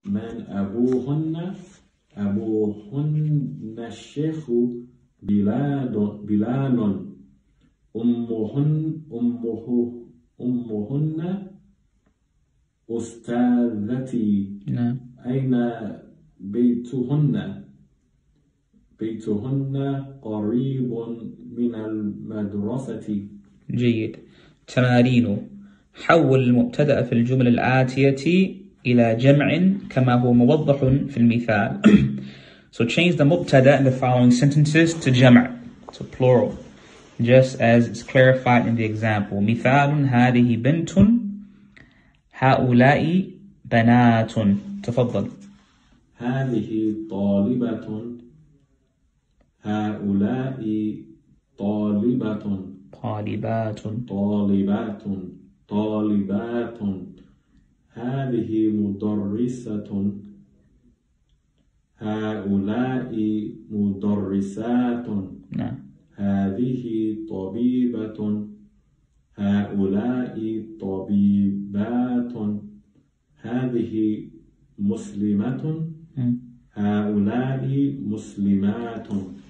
من أبوهن؟ أبوهن الشيخ بلال. أمهن أستاذتي. نعم. أين بيتهن؟ بيتهن قريب من المدرسة. جيد. تمارين: حول المبتدأ في الجمل الآتية إلى جمع كما هو موضح في المثال. So change the mubtada in the following sentences to jam', to plural, just as it's clarified in the example. مثال: هذه بنت، هؤلاء بنات. تفضل. هذه طالبة، هؤلاء طالبات. هذه مدرسة، هؤلاء مدرسات. نعم. هذه طبيبة، هؤلاء طبيبات. هذه مسلمة، هؤلاء مسلمات.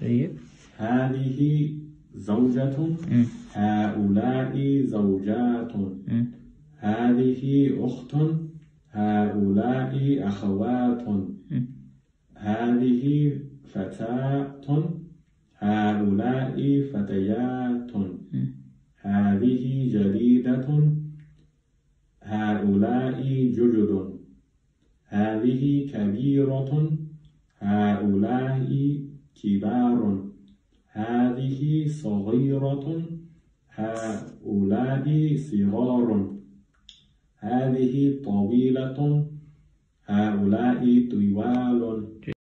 هذه زوجة، هؤلاء زوجات. هذه أخت، هؤلاء أخوات. هذه فتاة، هؤلاء فتيات. هذه جريدة، هؤلاء جدد. هذه كبيرة، هؤلاء كبار. هذه صغيرة، هؤلاء صغار. هذه طويلة، هؤلاء طوال.